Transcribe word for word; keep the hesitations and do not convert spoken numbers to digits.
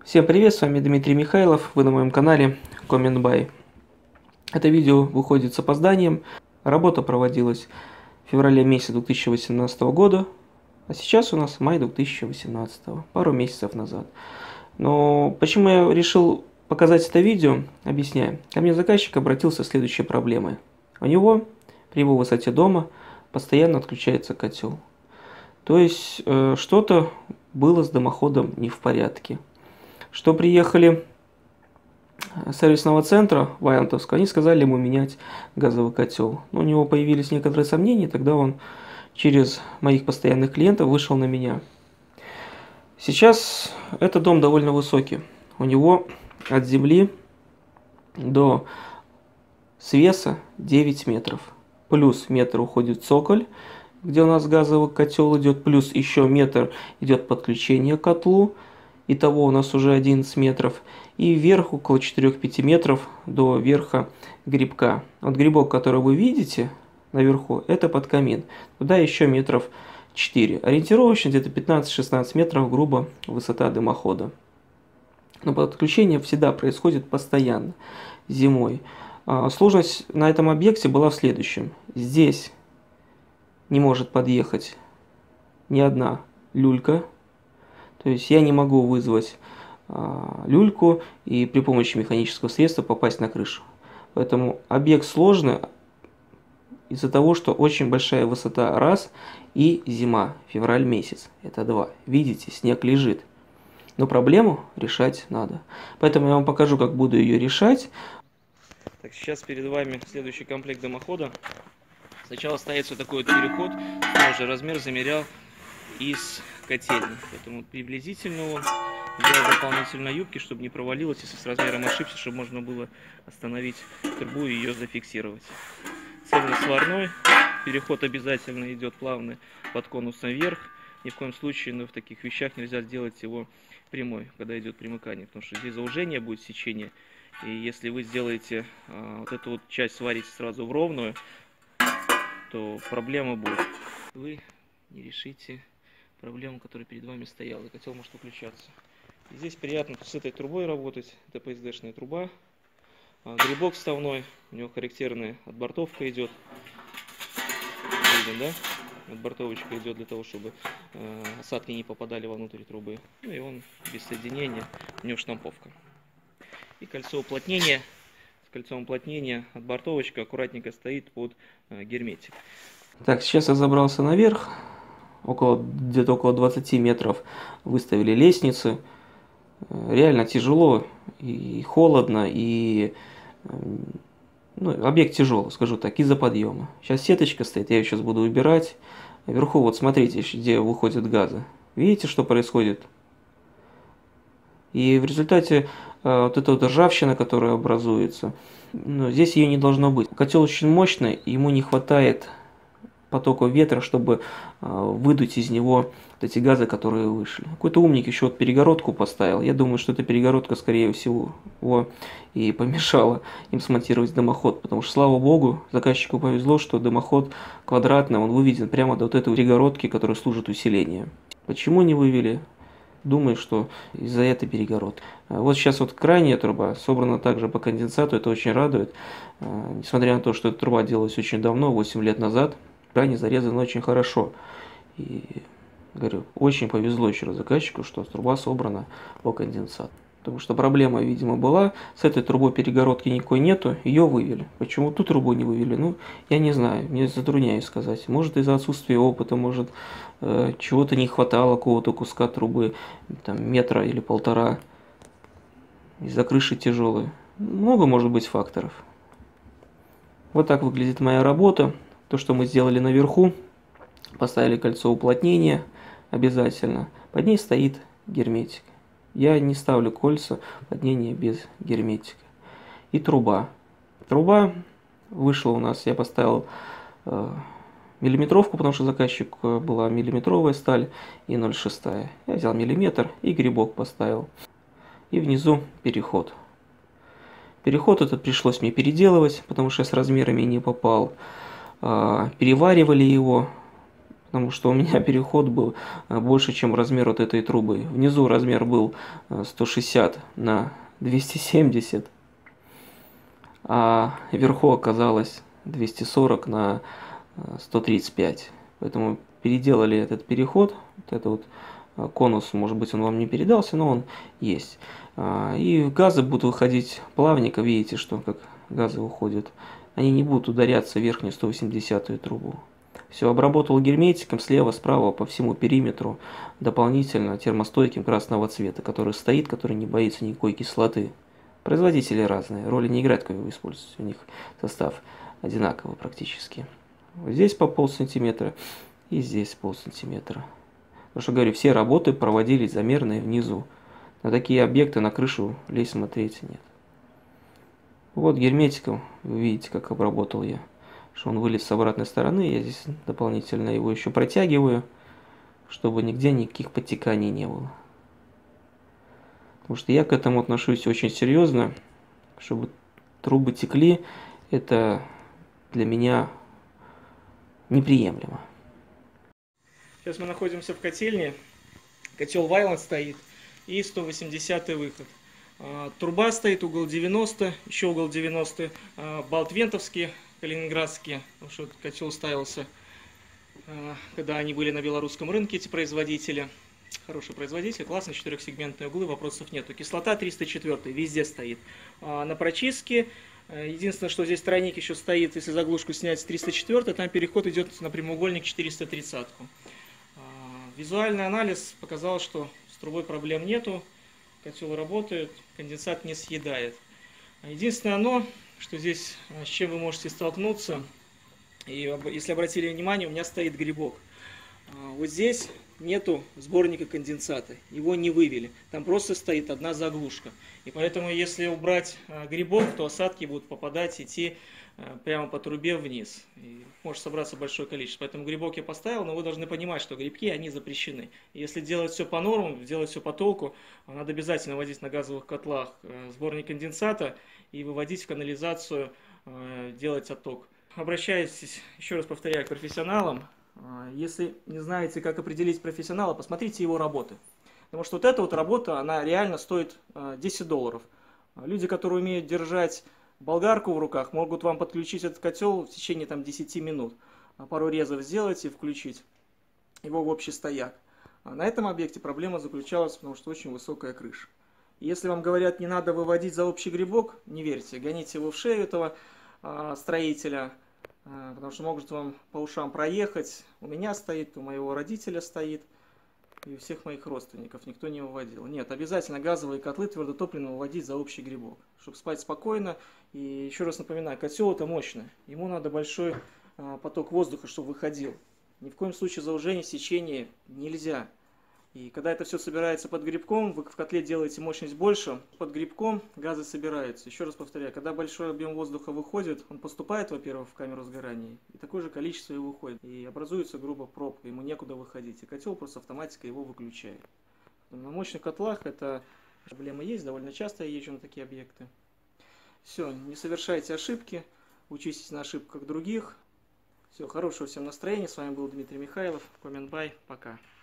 Всем привет, с вами Дмитрий Михайлов, вы на моем канале CommentBuy. Это видео выходит с опозданием. Работа проводилась в феврале месяце две тысячи восемнадцатого года, а сейчас у нас май две тысячи восемнадцатого, пару месяцев назад. Но почему я решил показать это видео, объясняю. Ко мне заказчик обратился с следующей проблемой. У него при его высоте дома постоянно отключается котел. То есть э, что-то было с дымоходом не в порядке. Что приехали с сервисного центра Ваянтовска, они сказали ему менять газовый котел. Но у него появились некоторые сомнения, тогда он через моих постоянных клиентов вышел на меня. Сейчас этот дом довольно высокий. У него от земли до свеса девять метров. Плюс метр уходит цоколь, где у нас газовый котел идет, плюс еще метр идет подключение к котлу. Итого у нас уже одиннадцать метров. И вверх около четырёх-пяти метров до верха грибка. Вот грибок, который вы видите наверху, это под камин. Туда еще метров четыре. Ориентировочно где-то пятнадцать-шестнадцать метров грубо высота дымохода. Но подключение всегда происходит постоянно зимой. Сложность на этом объекте была в следующем. Здесь не может подъехать ни одна люлька. То есть я не могу вызвать а, люльку и при помощи механического средства попасть на крышу. Поэтому объект сложный из-за того, что очень большая высота раз и зима, февраль месяц, это два. Видите, снег лежит. Но проблему решать надо. Поэтому я вам покажу, как буду ее решать. Так, сейчас перед вами следующий комплект дымохода. Сначала ставится такой вот переход, я уже размер замерял из котельной, поэтому приблизительно он делал дополнительно юбки, чтобы не провалилось, если с размером ошибся, чтобы можно было остановить трубу и ее зафиксировать. Цельно-сварной, переход обязательно идет плавный под конусом вверх, ни в коем случае, но в таких вещах нельзя сделать его прямой, когда идет примыкание, потому что здесь заужение будет сечение, и если вы сделаете а, вот эту вот часть сварите сразу в ровную, то проблема будет. Вы не решите проблему, которая перед вами стояла, и котел может выключаться. И здесь приятно с этой трубой работать, это пэ эс дэ-шная труба. А, грибок вставной, у него характерная отбортовка идет. Видим, да? Отбортовочка идет для того, чтобы э, осадки не попадали вовнутрь трубы. Ну и он без соединения, у него штамповка. И кольцо уплотнения. С кольцом уплотнения отбортовочка аккуратненько стоит под э, герметик. Так, сейчас я забрался наверх. Около, где-то около двадцати метров выставили лестницы. Реально тяжело и холодно, и ну, объект тяжелый, скажу так, из-за подъема. Сейчас сеточка стоит, я ее сейчас буду убирать. Вверху вот смотрите, где выходят газы. Видите, что происходит? И в результате э, вот эта вот ржавчина, которая образуется, ну, здесь ее не должно быть. Котел очень мощный, ему не хватает потока ветра, чтобы э, выдуть из него вот эти газы, которые вышли. Какой-то умник еще вот перегородку поставил. Я думаю, что эта перегородка, скорее всего, его и помешала им смонтировать дымоход. Потому что, слава богу, заказчику повезло, что дымоход квадратный, он выведен прямо до вот этой перегородки, которая служит усилению. Почему не вывели? Думаю, что из-за этой перегородки. Вот сейчас вот крайняя труба собрана также по конденсату, это очень радует. Несмотря на то, что эта труба делалась очень давно, восемь лет назад, крайне зарезаны очень хорошо. И, говорю, очень повезло еще раз заказчику, что труба собрана по конденсату. Потому что проблема, видимо, была, с этой трубой перегородки никакой нету, ее вывели. Почему ту трубу не вывели? Ну, я не знаю, мне затрудняюсь сказать. Может, из-за отсутствия опыта, может, э, чего-то не хватало, какого-то куска трубы, там, метра или полтора, из-за крыши тяжелой. Много может быть факторов. Вот так выглядит моя работа. То, что мы сделали наверху, поставили кольцо уплотнения обязательно. Под ней стоит герметик. Я не ставлю кольца под ней без герметика. И труба. Труба вышла у нас, я поставил э, миллиметровку, потому что заказчик была миллиметровая сталь и ноль шесть. Я взял миллиметр и грибок поставил. И внизу переход. Переход этот пришлось мне переделывать, потому что я с размерами не попал. Э, переваривали его. потому что у меня переход был больше, чем размер вот этой трубы. Внизу размер был сто шестьдесят на двести семьдесят, а вверху оказалось двести сорок на сто тридцать пять. Поэтому переделали этот переход, вот это вот конус, может быть, он вам не передался, но он есть. И газы будут выходить плавненько, видите, что как газы уходят. Они не будут ударяться в верхнюю сто восьмидесятую трубу. Все, обработал герметиком слева, справа, по всему периметру, дополнительно термостойким красного цвета, который стоит, который не боится никакой кислоты. Производители разные, роли не играет, какой вы используете, у них состав одинаковый практически. Вот здесь по полсантиметра и здесь полсантиметра. Потому что, говорю, все работы проводились замерные внизу. На такие объекты на крышу лезть смотреть нет. Вот герметиком, вы видите, как обработал я. Что он вылез с обратной стороны, я здесь дополнительно его еще протягиваю, чтобы нигде никаких подтеканий не было. Потому что я к этому отношусь очень серьезно, чтобы трубы текли, это для меня неприемлемо. Сейчас мы находимся в котельне, котел Вайланд стоит и сто восьмидесятый выход. Труба стоит, угол девяносто, еще угол девяносто, болт вентовский, калининградские, потому что этот котел ставился, когда они были на белорусском рынке, эти производители. Хороший производитель, классные четырехсегментные углы, вопросов нету. Кислота триста четыре, везде стоит. На прочистке, единственное, что здесь тройник еще стоит, если заглушку снять с триста четыре, там переход идет на прямоугольник четыреста тридцать. Визуальный анализ показал, что с трубой проблем нету, котел работает, конденсат не съедает. Единственное оно, что здесь, с чем вы можете столкнуться, и если обратили внимание, у меня стоит грибок. Вот здесь нету сборника конденсата, его не вывели, там просто стоит одна заглушка. И поэтому, если убрать грибок, то осадки будут попадать, идти прямо по трубе вниз. И может собраться большое количество. Поэтому грибок я поставил, но вы должны понимать, что грибки, они запрещены. И если делать все по нормам, делать все по толку, надо обязательно вводить на газовых котлах сборник конденсата и выводить в канализацию, делать отток. Обращаюсь, еще раз повторяю, к профессионалам. Если не знаете, как определить профессионала, посмотрите его работы. Потому что вот эта вот работа, она реально стоит десять долларов. Люди, которые умеют держать болгарку в руках, могут вам подключить этот котел в течение там, десяти минут. Пару резов сделать и включить его в общий стояк. А на этом объекте проблема заключалась, потому что очень высокая крыша. И если вам говорят, не надо выводить за общий грибок, не верьте, гоните его в шею этого а, строителя, а, потому что может вам по ушам проехать. У меня стоит, у моего родителя стоит. И у всех моих родственников никто не выводил. Нет, обязательно газовые котлы твердотопливно выводить за общий грибок, чтобы спать спокойно. И еще раз напоминаю, котел это мощно. Ему надо большой а, поток воздуха, чтобы выходил. Ни в коем случае заужение, сечение нельзя. И когда это все собирается под грибком, вы в котле делаете мощность больше, под грибком газы собираются. Еще раз повторяю, когда большой объем воздуха выходит, он поступает, во-первых, в камеру сгорания, и такое же количество и выходит. И образуется грубо пробка, ему некуда выходить. И котел просто автоматически его выключает. На мощных котлах это проблема есть, довольно часто я езжу на такие объекты. Все, не совершайте ошибки, учитесь на ошибках других. Все, хорошего всем настроения. С вами был Дмитрий Михайлов. Комментбай. Пока.